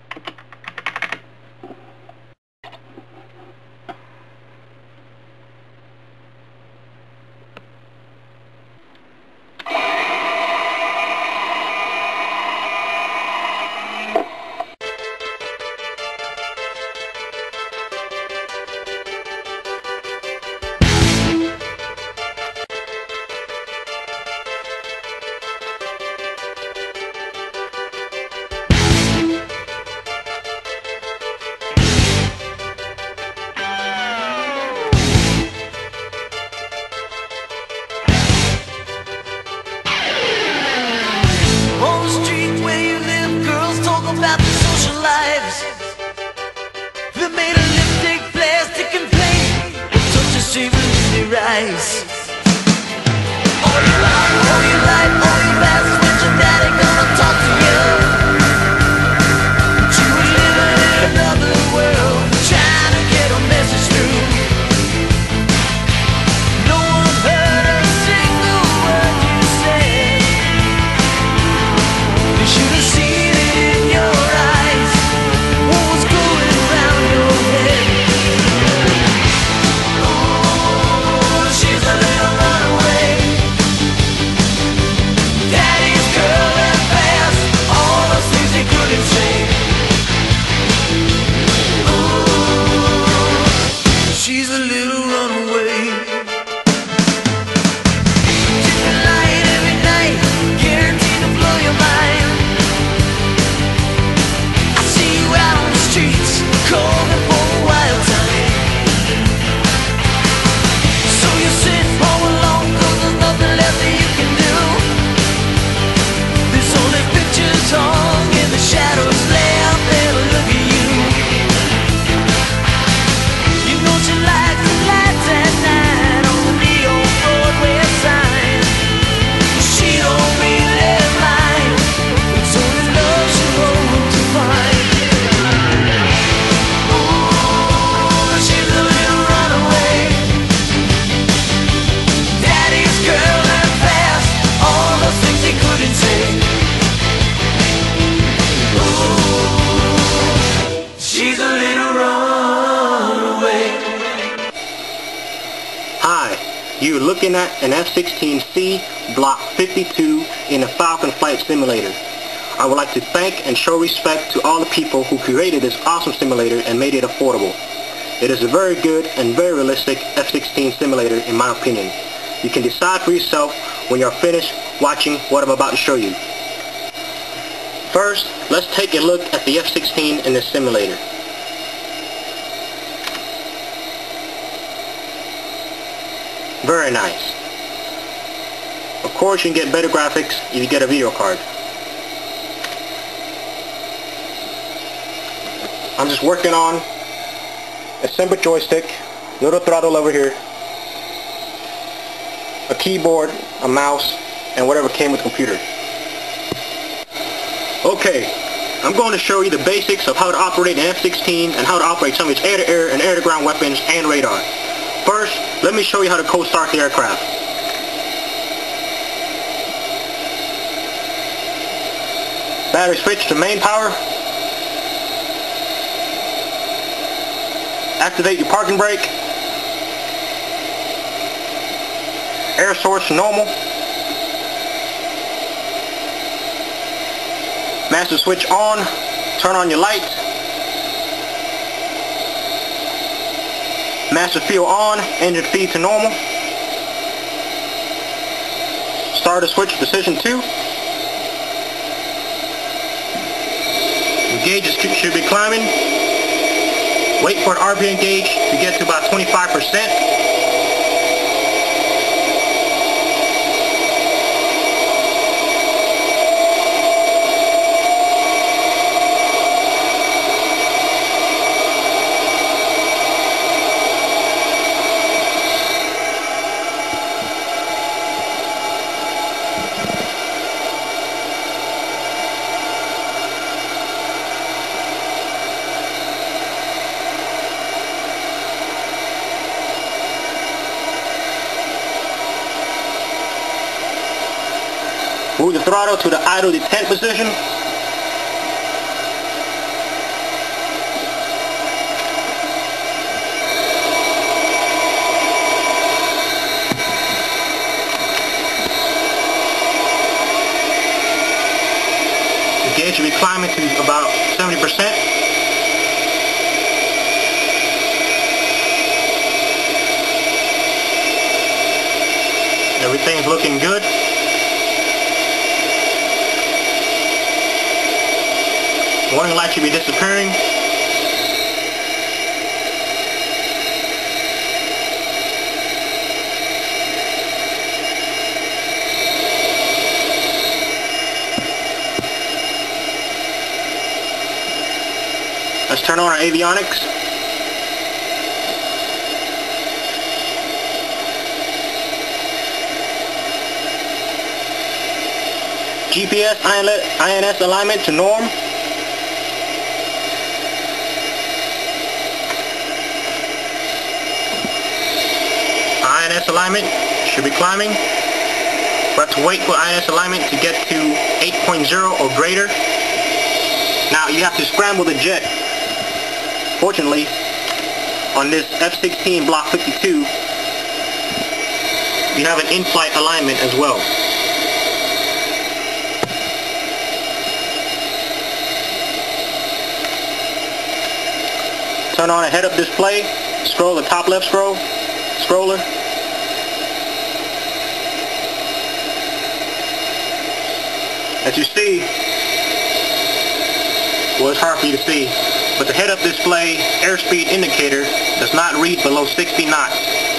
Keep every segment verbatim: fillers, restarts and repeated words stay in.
About the social lives that made a lipstick plastic and plain, such a shivers in their eyes. All your life, all your life, all your past, when's your daddy gonna talk to you? But you were living in another world, trying to get a message through. No one heard a single word you said. They should have seen it in your eyes, what was going around your head. Oh, she's a little runaway, daddy's girl and fast, all those things they couldn't say. Oh, she's a little runaway. Different light every night, guaranteed to blow your mind. I see you out on the streets, calling for a wild time. So you sit home alone, cause there's nothing left that you can do. There's only pictures hung in the shadows left there to look at you. You know she likes the lights at night on the neon Broadway sign. She don't really live life, it's only love she hopes to find. Ooh, she's a little runaway, daddy's girl and fast, all those things he couldn't say. Ooh, she's a little runaway. Hi, you're looking at an F sixteen C Block fifty-two in the Falcon Flight Simulator. I would like to thank and show respect to all the people who created this awesome simulator and made it affordable. It is a very good and very realistic F sixteen simulator in my opinion. You can decide for yourself when you're finished watching what I'm about to show you. First, let's take a look at the F sixteen in the simulator. Very nice. Of course, you can get better graphics if you get a video card. I'm just working on a simple joystick, little throttle over here, a keyboard, a mouse, and whatever came with the computer. Okay, I'm going to show you the basics of how to operate an F sixteen and how to operate some of its air-to-air and air-to-ground weapons and radar. First, let me show you how to cold start the aircraft. Battery switch to main power. Activate your parking brake. Air source to normal. Master switch on. Turn on your lights. Master fuel on. Engine feed to normal. Starter switch position two. Gauges should be climbing. Wait for an R P M gauge to get to about twenty-five percent. Move the throttle to the idle detent position. about seventy percent. Everything's looking good. Warning light should be disappearing. Let's turn on our avionics. G P S I N S alignment to norm. I N S alignment should be climbing. We have to wait for I N S alignment to get to eight point zero or greater. Now you have to scramble the jet. Fortunately, on this F sixteen Block fifty-two, you have an in-flight alignment as well. Turn on a head-up display, scroll the top left scroll, scroller. As you see, well, it's hard for you to see, but the head-up display airspeed indicator does not read below sixty knots.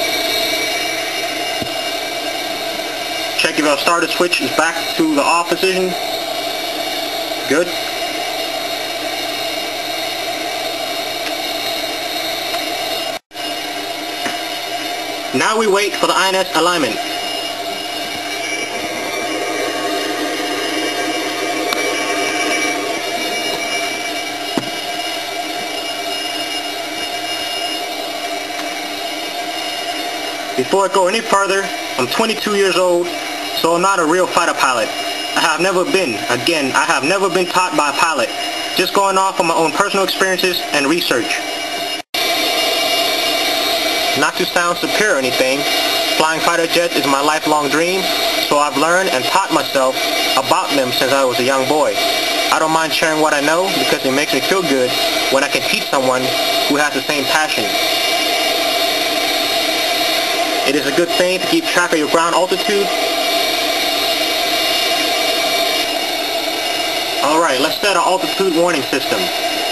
Check if our starter switch is back to the off position. Good. Now we wait for the I N S alignment. Before I go any further, I'm twenty-two years old, so I'm not a real fighter pilot. I have never been, again, I have never been taught by a pilot, just going off on my own personal experiences and research. Not to sound superior or anything, flying fighter jets is my lifelong dream, so I've learned and taught myself about them since I was a young boy. I don't mind sharing what I know because it makes me feel good when I can teach someone who has the same passion. It is a good thing to keep track of your ground altitude. Alright, let's set our altitude warning system.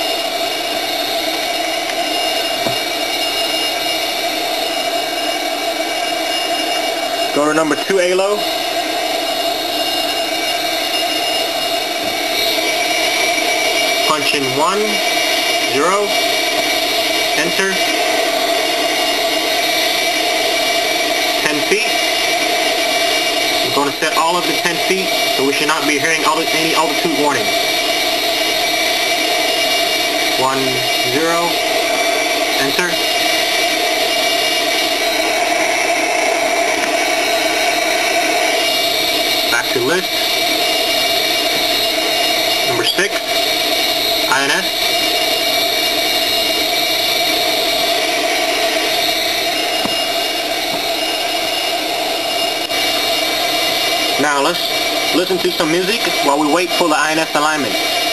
Go to number two A L O. Punch in one, zero, enter. ten feet. I'm going to set all of the ten feet, so we should not be hearing any altitude warnings. one, zero, enter. Back to list. Number six, I N S. Now let's listen to some music while we wait for the I N S alignment.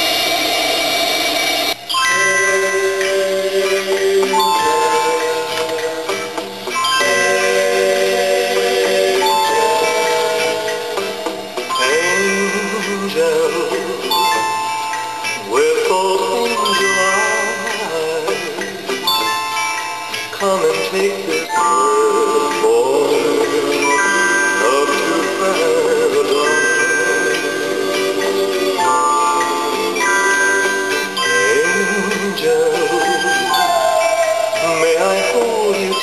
Come and take this world, boy, up to paradise. Angel, may I hold you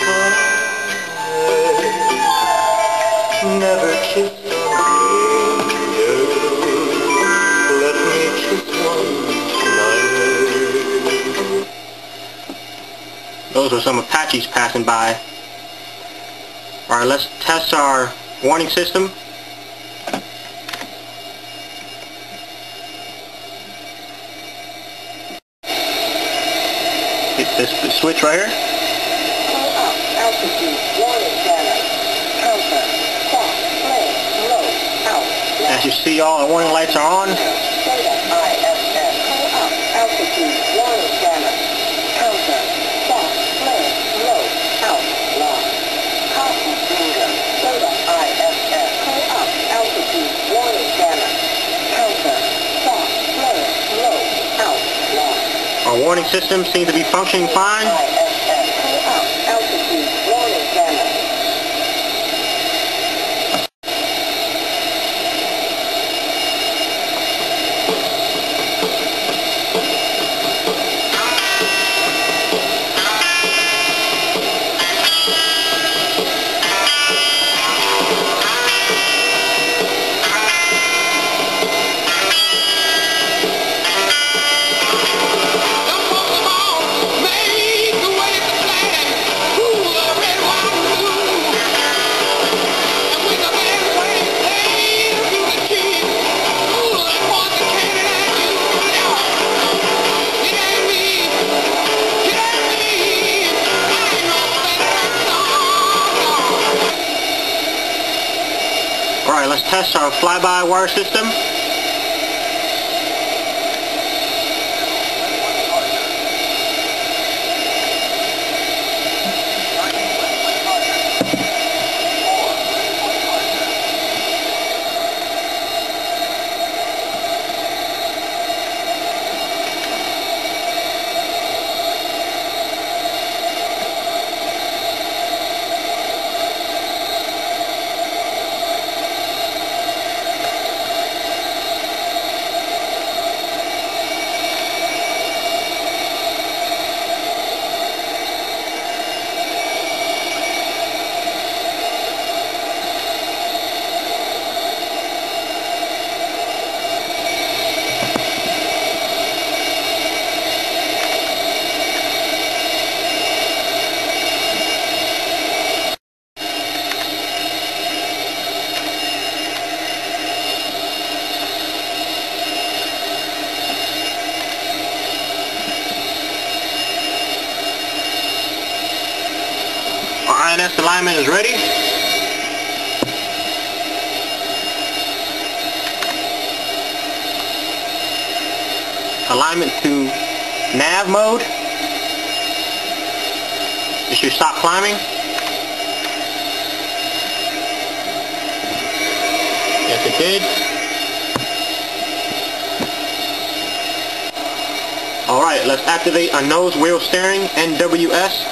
tight? Never kissed an angel, let me kiss one tonight. Those were some Apaches passing by. Alright, let's test our warning system. Hit this, this switch right here. Call up altitude warning banner. Counter. Clock. Play. Low. Out. As you see, all the warning lights are on. Data I S S. Call up Our warning system seems to be functioning fine. I S S, pull up, altitude, warning camera. Alright, let's test our fly-by-wire system. I N S alignment is ready. Alignment to nav mode. It should stop climbing. Yes, it did. Alright, let's activate a nose wheel steering, N W S.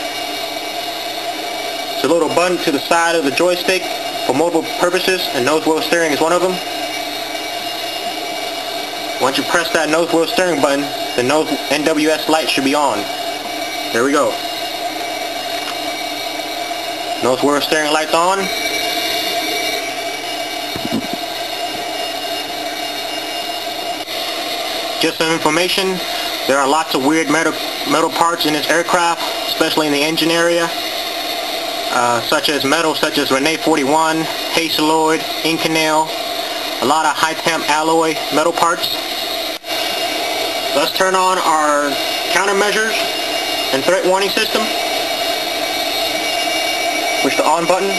It's a little button to the side of the joystick for multiple purposes, and nose wheel steering is one of them. Once you press that nose wheel steering button, the nose N W S light should be on. There we go. Nose wheel steering light's on. Just some information, there are lots of weird metal, metal parts in this aircraft, especially in the engine area. Uh, such as metal such as Rene forty-one, Hastelloy, Inconel, a lot of high temp alloy metal parts. Let's turn on our countermeasures and threat warning system. Push the on button.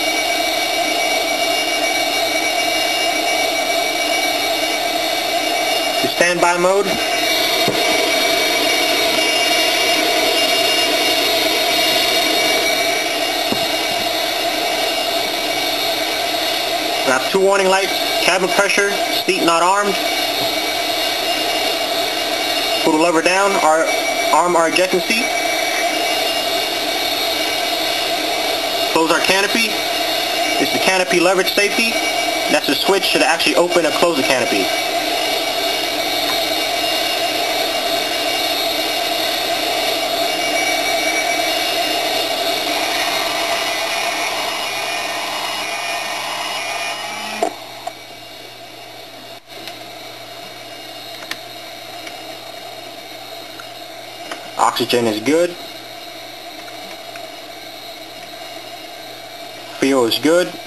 To standby mode. We have two warning lights, cabin pressure, seat not armed. Pull the lever down, our, arm our ejecting seat. Close our canopy. It's the canopy leverage safety. That's the switch to actually open and close the canopy. Oxygen is good. Fuel is good.